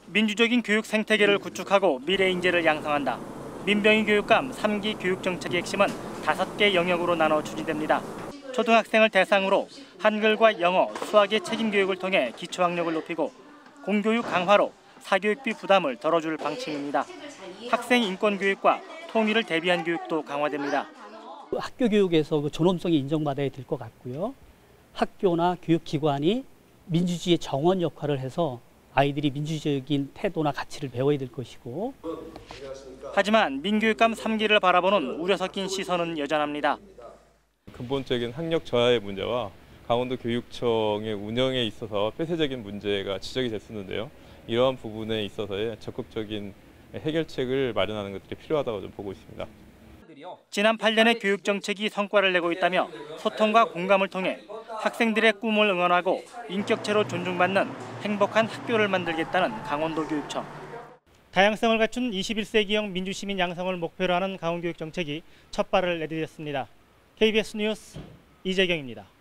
민주적인 교육 생태계를 구축하고 미래 인재를 양성한다. 민병희 교육감 3기 교육 정책의 핵심은 5개 영역으로 나눠 추진됩니다. 초등학생을 대상으로 한글과 영어, 수학의 책임 교육을 통해 기초학력을 높이고 공교육 강화로 사교육비 부담을 덜어줄 방침입니다. 학생 인권 교육과 통일을 대비한 교육도 강화됩니다. 학교 교육에서 그 존엄성이 인정받아야 될 것 같고요. 학교나 교육기관이 민주주의의 정원 역할을 해서 아이들이 민주적인 태도나 가치를 배워야 될 것이고. 하지만 민교육감 3기를 바라보는 우려 섞인 시선은 여전합니다. 근본적인 학력 저하의 문제와 강원도 교육청의 운영에 있어서 폐쇄적인 문제가 지적이 됐었는데요. 이러한 부분에 있어서의 적극적인 해결책을 마련하는 것들이 필요하다고 좀 보고 있습니다. 지난 8년의 교육 정책이 성과를 내고 있다며 소통과 공감을 통해 학생들의 꿈을 응원하고 인격체로 존중받는 행복한 학교를 만들겠다는 강원도 교육청. 다양성을 갖춘 21세기형 민주시민 양성을 목표로 하는 강원교육 정책이 첫 발을 내디뎠습니다. KBS 뉴스 이재경입니다.